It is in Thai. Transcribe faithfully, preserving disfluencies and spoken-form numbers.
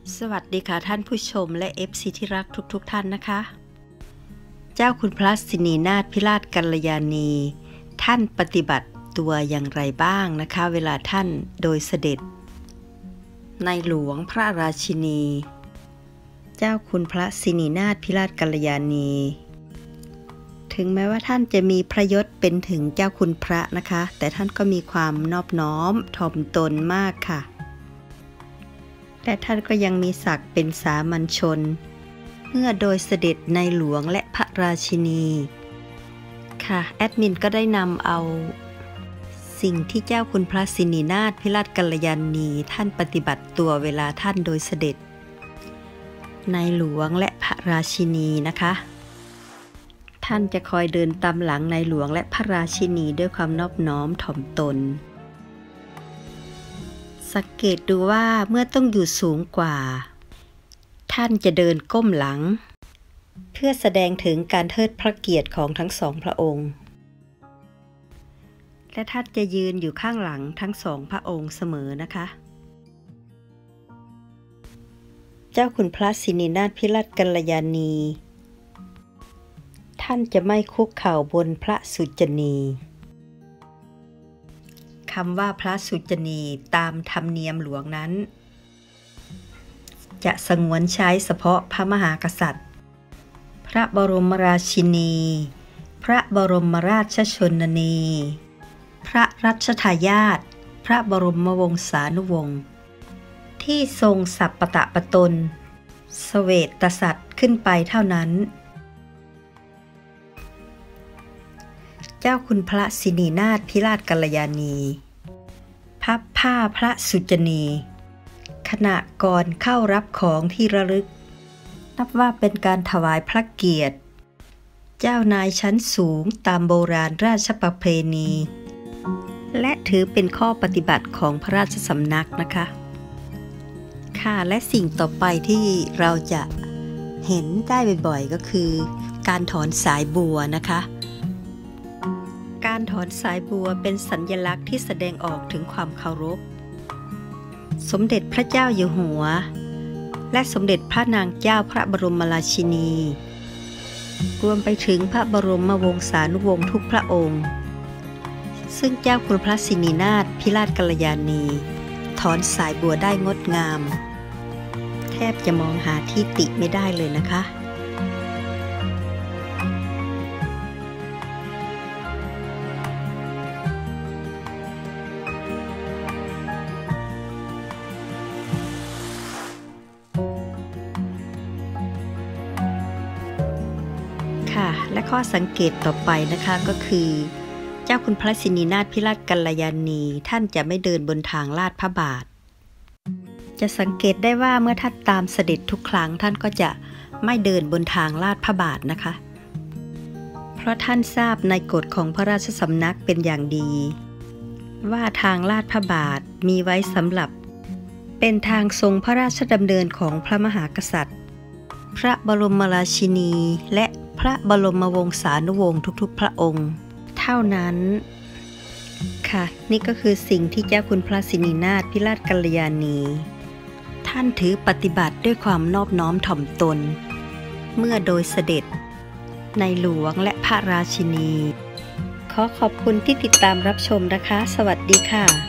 สวัสดีค่ะท่านผู้ชมและ เอฟ ซี ที่รักทุกๆ ท่านนะคะ เจ้าคุณพระสินีนาถพิราชกัลยาณีท่านปฏิบัติตัวอย่างไรบ้างนะคะเวลาท่านโดยเสด็จในหลวงพระราชินี เจ้าคุณพระสินีนาถพิราชกัลยาณีถึงแม้ว่าท่านจะมีพระยศเป็นถึงเจ้าคุณพระนะคะแต่ท่านก็มีความนอบน้อมถ่อมตนมากค่ะและท่านก็ยังมีศักดิ์เป็นสามัญชนเมื่อโดยเสด็จในหลวงและพระราชินีค่ะแอดมินก็ได้นำเอาสิ่งที่เจ้าคุณพระสินีนาถพิราชกัลยาณีท่านปฏิบัติตัวเวลาท่านโดยเสด็จในหลวงและพระราชินีนะคะท่านจะคอยเดินตามหลังในหลวงและพระราชินีด้วยความนอบน้อมถ่อมตนสังเกตดูว่าเมื่อต้องอยู่สูงกว่าท่านจะเดินก้มหลังเพื่อแสดงถึงการเทิดพระเกียรติของทั้งสองพระองค์และท่านจะยืนอยู่ข้างหลังทั้งสองพระองค์เสมอนะคะเจ้าคุณพระสินีนาถพิราชกัลยาณีท่านจะไม่คุกเข่าบนพระสุจนีคำว่าพระสุจนีตามธรรมเนียมหลวงนั้นจะสงวนใช้เฉพาะพระมหากษัตริย์พระบรมราชินีพระบรมราชชนนีพระรัชทายาทพระบรมวงศานุวงศ์ที่ทรงสัปปตปตนเสวตสัตว์ขึ้นไปเท่านั้นเจ้าคุณพระสินีนาถพิราชกัลยาณีพับผ้าพระสุจนีขณะก่อนเข้ารับของที่ระลึกนับว่าเป็นการถวายพระเกียรติเจ้านายชั้นสูงตามโบราณราชประเพณีและถือเป็นข้อปฏิบัติของพระราชสำนักนะคะค่ะและสิ่งต่อไปที่เราจะเห็นได้บ่อยๆก็คือการถอนสายบัวนะคะการถอนสายบัวเป็นสัญลักษณ์ที่แสดงออกถึงความเคารพสมเด็จพระเจ้าอยู่หัวและสมเด็จพระนางเจ้าพระบรมราชินีรวมไปถึงพระบรมวงศานุวงศ์ทุกพระองค์ซึ่งเจ้าคุณพระสินีนาถพิราชกัลยาณีถอนสายบัวได้งดงามแทบจะมองหาที่ติไม่ได้เลยนะคะและข้อสังเกตต่อไปนะคะก็คือเจ้าคุณพระสินีนาถพิราชกัลยาณีท่านจะไม่เดินบนทางลาดพระบาทจะสังเกตได้ว่าเมื่อท่านตามเสด็จทุกครั้งท่านก็จะไม่เดินบนทางลาดพระบาทนะคะเพราะท่านทราบในกฎของพระราชสำนักเป็นอย่างดีว่าทางลาดพระบาทมีไว้สำหรับเป็นทางทรงพระราชดำเนินของพระมหากษัตริย์พระบรมราชินีและพระบรมวงศานุวงศ์ทุกๆพระองค์เท่านั้นค่ะนี่ก็คือสิ่งที่เจ้าคุณพระสินีนาถพิราชกัลยาณีท่านถือปฏิบัติด้วยความนอบน้อมถ่อมตนเมื่อโดยเสด็จในหลวงและพระราชินีขอขอบคุณที่ติดตามรับชมนะคะสวัสดีค่ะ